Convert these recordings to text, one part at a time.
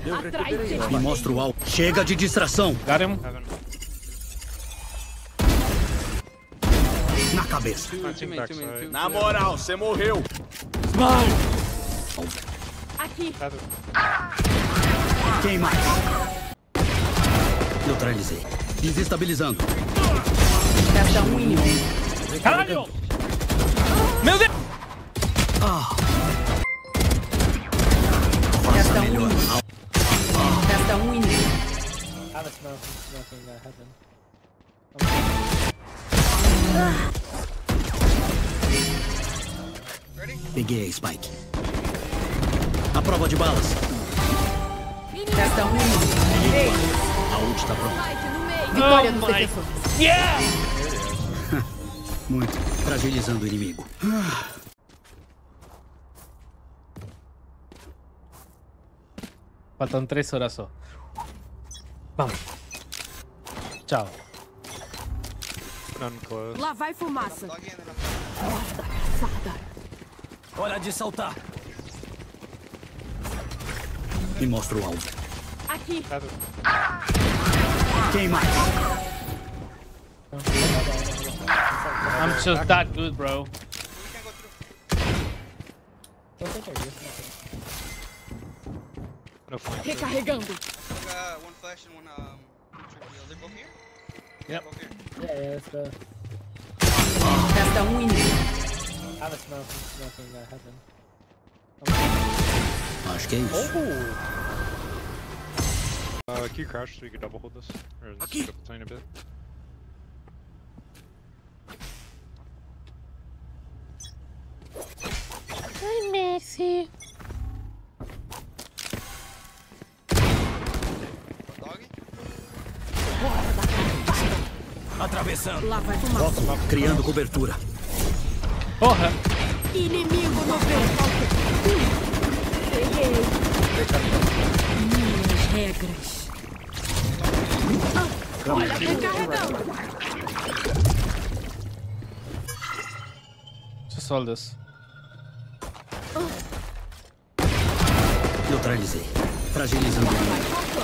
Me mostra o alvo. Chega de distração. Got him. Na cabeça. Na moral, você morreu. Aqui. Quem mais? Neutralizei. Desestabilizando. Resta um inimigo. Caralho! Meu Deus! Resta um inimigo. Resta um inimigo. Peguei a Spike. A prova de balas. Resta um inimigo. A ult tá pronta. Vitória dos defensores. Yeah! Muito. Fragilizando o inimigo. Faltam 3 horas só. Vamos. Tchau. Lá vai fumaça. Hora de saltar. Me mostra o alvo. Aqui. Quem mais? I'm just that good, bro. Recarregando. One flash and one they're both here? Yep. Both here. Yeah, let's go. Resta um inimigo. I have a smoke in heaven. Acho que é isso. Can you crouch so you can double hold this? Or speed up a tiny bit? Ai, Messi. Dog? Atravessando. Lá vai fumaça. Criando cobertura. Porra! Inimigo no vento. Peguei. Minhas regras. Olha, recarregando. Just hold this. Neutralizei. Fragilizando o inimigo.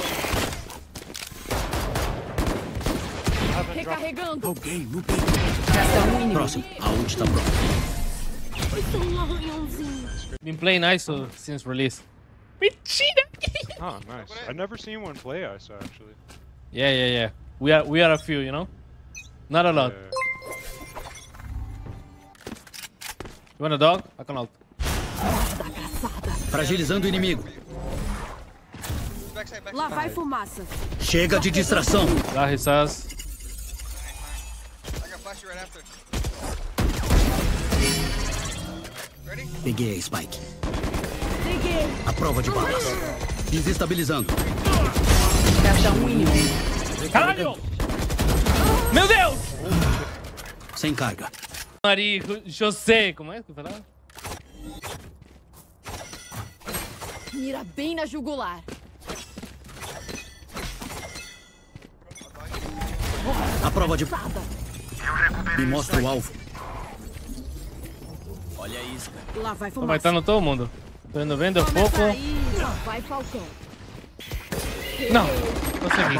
Recarregando. Alguém no peito. Resta um inimigo. Próximo. A ult tá pronta. Foi só um arranhãozinho. Been playing ISO since release. Mentira! Oh, nice. I've never seen one play ISO actually. Yeah. We are a few, you know? Not a lot. You want a dog? I can ult. Fragilizando o inimigo. Backside. Lá vai fumaça. Chega de distração. Lá, he says. I got flash you right after. Ready? Peguei a Spike. Peguei. A prova de balas. Desestabilizando. Resta um inimigo. Caralho! Meu Deus! Sem carga. Maria José, como é que fala? Mira bem na jugular. A prova de... Me mostra o alvo. Olha isso. Lá vai Tô fumaça. matando todo mundo. Tô indo vendo pouco. Começa aí. Lá vai Falcão. Não, consegui.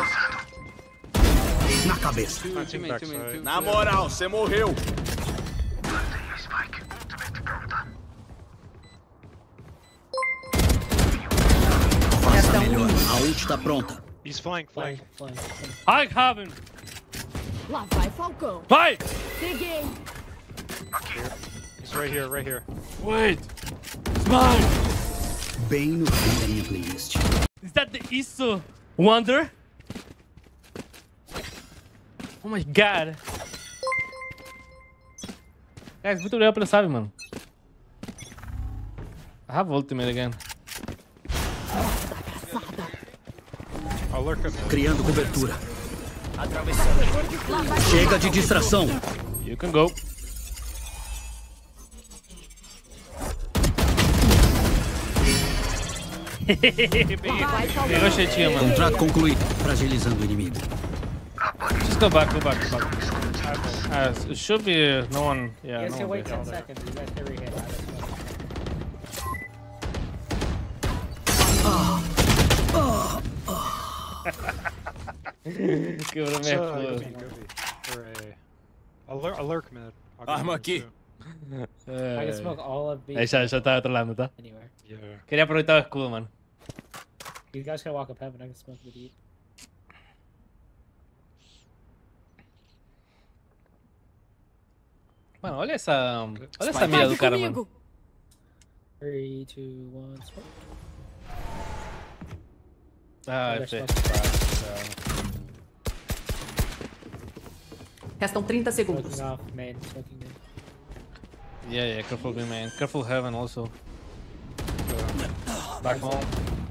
Na cabeça. Na moral, você morreu. Resta um Melhor. inimigo. A ult tá pronta. He's flying. Flying. I have him. Lá vai Falcão. Vai! Peguei. He's right here. Wait. Smile. Bem no fim da minha playlist. Is that the ISO Wonder? Oh my god. Guys, muito obrigado pelo sabe, mano. I have ultimate again. I'll lurk up. Criando cobertura. Chega de distração. You can go. Pegou jeitinho, mano. Contrato concluído. Fragilizando o inimigo. Just go back. It should be no one. Yeah, You no guys can one wait there. 10 seconds. You guys can rehit. Quebrou minha flor. Hooray. A lurk mid. I'll go Arma mid aqui. too. I can smoke all of B. Aí já tá trolando, tá? Anywhere. Yeah. Queria aproveitar o escudo, mano. You guys can walk up heaven. I can smoke the deep. Mano, olha essa mira do cara, mano. 3, 2, 1, smoke. Ah, Deixa eu Restam 30 segundos. Smoking off main. Smoking main. Yeah, careful B man. Careful heaven also. Back home.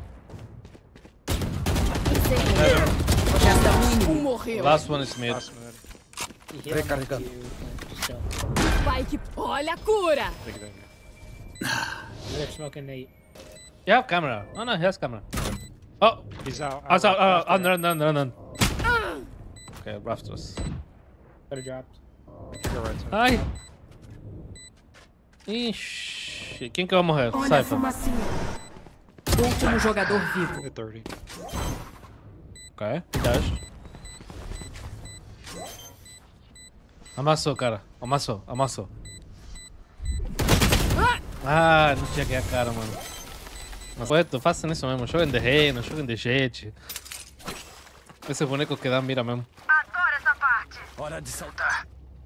Resta um inimigo. Morreu. Last one is mid. Last mid. You heal him Recarregando. if you chill. Spike, olha a cura. Take it in. They're smoking Nate. You have camera. No, he has camera. Oh! He's out. Under. Okay, rafters. Better dropped. Go right side. Ai! Ixi, quem que vai morrer? Olha a Cypher. fumacinha. Último jogador vivo. Hit 30. Ok, dash. Amassou, cara. Amassou. Ah, não tinha que a cara, mano. Mas ué, tô fazendo isso mesmo. Joguem de reino, joguem de jet. Esse boneco que dá mira mesmo. Hora de saltar.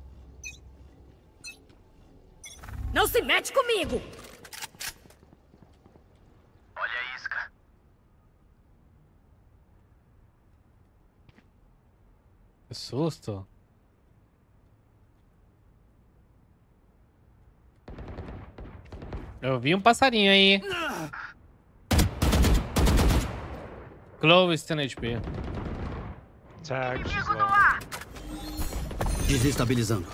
Não se mete comigo. Olha a isca. Que susto. Eu vi um passarinho aí. Clovis 10 HP. Tag, she's low. Desestabilizando.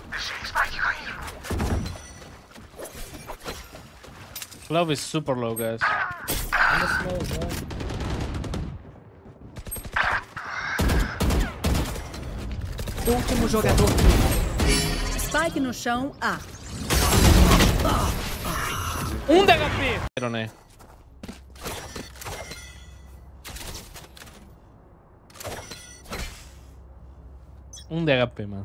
Clovis super low, guys. I'm the slow as well. Último jogador vivo. Spike no chão, A. Um de HP! Não, né? Um de HP, mano.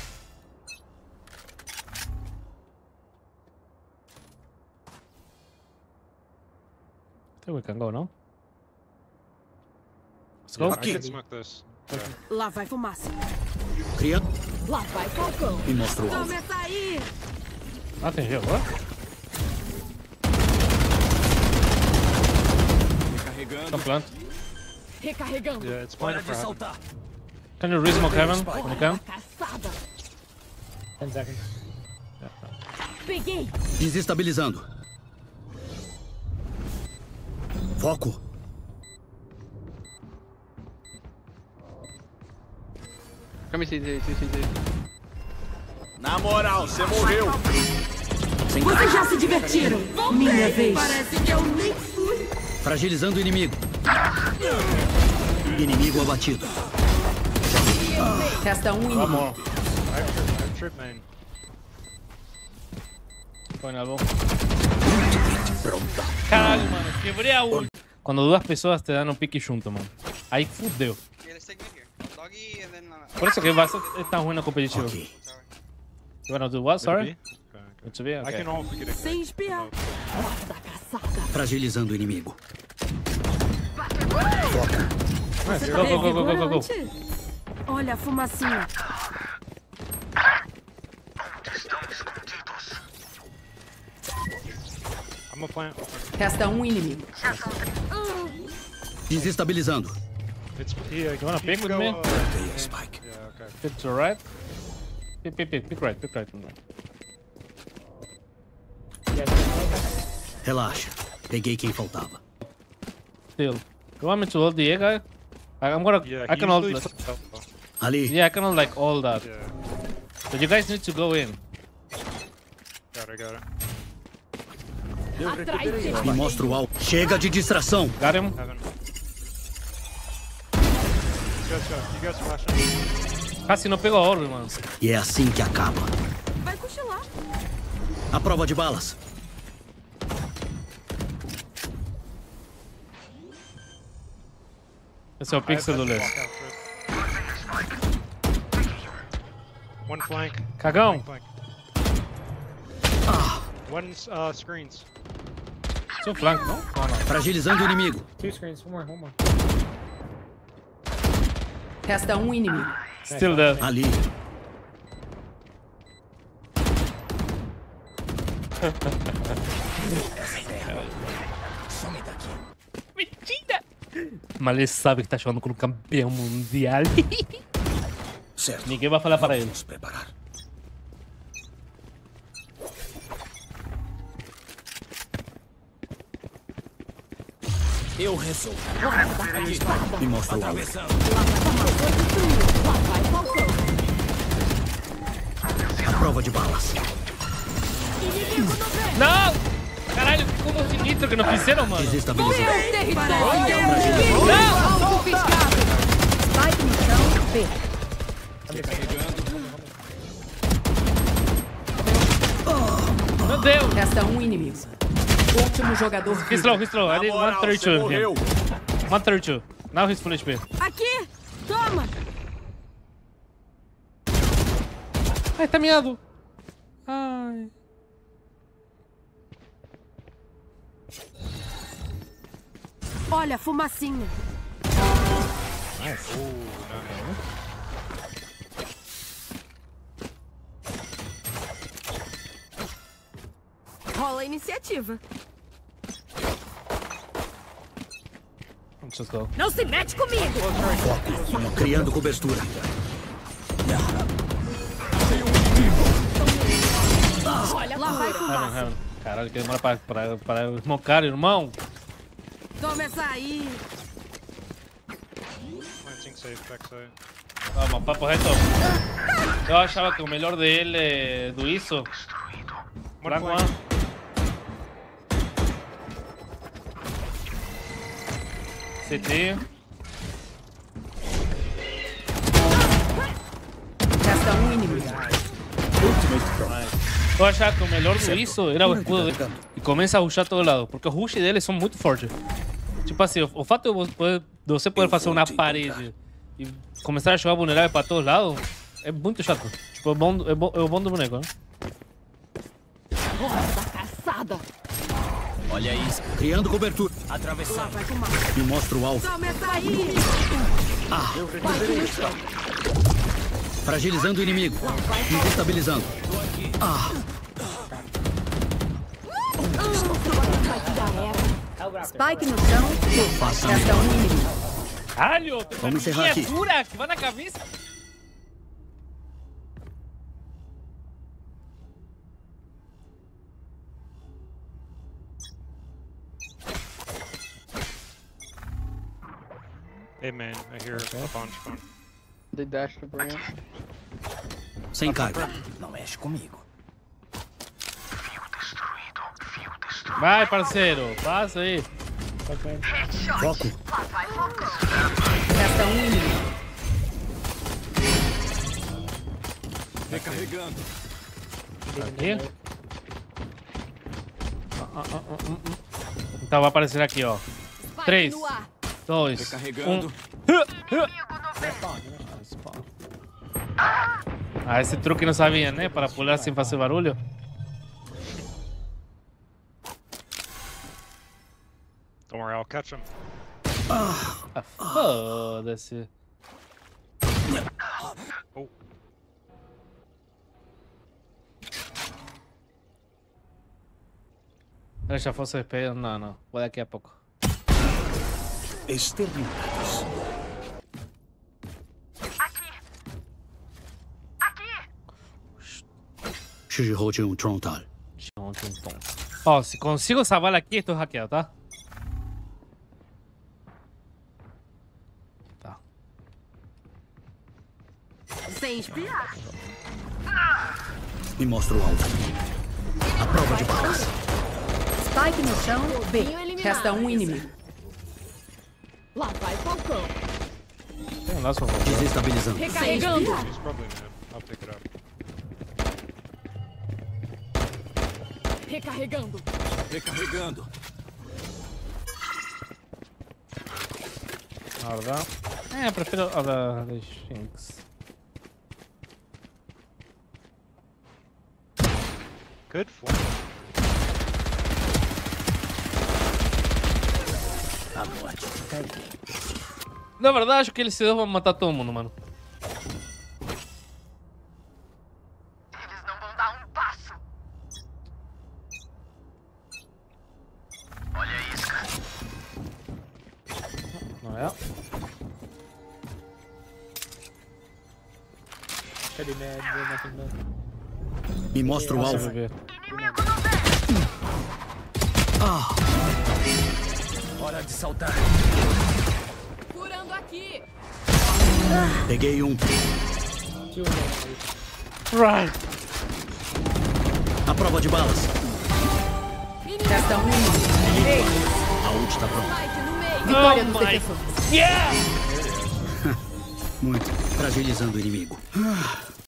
I think we can go, no? Let's go. I can smoke this. Lá vai fumaça. Cria Lá vai Falcão. e mostra o alvo. Começa aí. Nothing here, what? Some plant. Recarregando. Yeah, it's Hora planted de for heaven. saltar. Can you re-smoke heaven when you can? Caçada. 10 seconds. Peguei. Desestabilizando. Foco. Na moral, você morreu. Vocês já se divertiram. Minha vez. Parece que eu nem fui. Fragilizando o inimigo. Inimigo abatido. Resta um inimigo. I trip main. Põe na boca. Caralho, mano, quebrei a ult. Quando duas pessoas te dão um pique junto, mano. Aí fudeu. Yeah, let's take mid here. Doggy and then Por isso que vai ser tão ruim no competitivo. Ok. You wanna do what? Sorry? Okay, okay. It's a bit? I Okay. can also get it. Sem espiar. Hora da caçada. Fragilizando o inimigo. Nice. Go. Olha a fumacinha. I'm a plant. Resta um inimigo. Desestabilizando. It's yeah. You wanna pick with me? Tem a Spike. Yeah, okay. Pick to right. Pick right. Yeah, Relaxa. Peguei quem faltava. Still. You want me to hold the A guy? Yeah, I he can hold usually this. flips out, though. Ali. Yeah, I can hold like all that. Yeah. But you guys need to go in. Got it. Atrás de Me mostra o alvo. Chega de distração. Got him? Heaven. Let's go. You guys flashing? Cassi não pegou a orbe, mano. E é assim que acaba. Vai cochilar. A prova de balas. Esse é o pixel do Lê. One flank. Cagão. Flank. One screens. Seu flanco, não? Não, não. Fragilizando o inimigo. 2 screens, one more. Resta um inimigo. Still dead. Ali. Mentira! Mas ele sabe que tá jogando com o campeão mundial. Certo. Ninguém vai falar para ele. Vamos preparar. Eu resolvo. Me mostra o alvo. A prova de balas. Não! Caralho, que combo de nitro que não fizeram, mano. Desestabilizando. Não! Confiscado. Spike no chão. B. Meu Deus! Resta um inimigo. Último jogador. He's low, he's low. I Na did moral, você 132 morreu. him. 132. Now he's full HP. Aqui! Toma! Ai, tá miado. Ai. Olha, fumacinha. Rola a iniciativa. Let's go. Não se mete comigo! Criando cobertura. Olha, lá vai fumaça. Heaven. Caralho, que demora para smocar, irmão. Toma essa aí. Planting safe, backside. Vamos, papo reto. Eu achava que o melhor dele do ISO. One Flank flank. one. CT. Resta um inimigo. Eu achava que o melhor do ISO era o escudo dele. E começa a rushar todo lado. Porque os rush dele são muito fortes. Tipo assim, o fato de você poder fazer uma parede e começar a jogar vulnerável para todos lados é muito chato. Tipo, é o bom do boneco, né? Caçada. Olha isso. Criando cobertura. Atravessando. Me mostra o alvo. Toma essa aí. Eu recuperei o spike. Fragilizando o inimigo. Desestabilizando. Spike no chão. B. Resta um inimigo. Caralho, tem Vamos encerrar aqui. miniatura que vai na cabeça. Hey man, I hear a bunch phone. They dashed the branch. Sem carga. Não mexe comigo. Vai, parceiro, passa aí. Foco. Resta um inimigo. Recarregando. Aqui. Então vai aparecer aqui, ó. 3, 2, 1. Recarregando. Ah, esse truque não sabia, né? Para pular sem fazer barulho. Don't worry, I'll catch him. Ah, foda-se. Oh. Ele já fosse SP? Não, não. Vou daqui a pouco. Exterminados. Shijiho Trontal. Ó, se consigo essa bala aqui, estou hackeado, tá? Tá. Sem espiar. Me mostra o alvo. A prova de balas. Spike no chão. B. Resta um inimigo. Lá vai Falcão. Tem um laço. Desestabilizando. Recarregando. He's probably mad. I'll pick it up. Recarregando. Recarregando. La verdad. Prefiero a la de Shinx. Good form. A morte. Na verdade, acho que eles se vão matar todo mundo, mano. Eles não vão dar um passo. Olha a isca. Não é? Pretty mad. There's nothing left. Me mostra o Deixa eu alvo. ver. Inimigo no pé. Hora de saltar. Curando aqui. Peguei um. Two in there. Right. A prova de balas. Resta um inimigo. A ult tá pronta. Spike no meio. Vitória dos defensores. Yeah! Muito. Fragilizando o inimigo.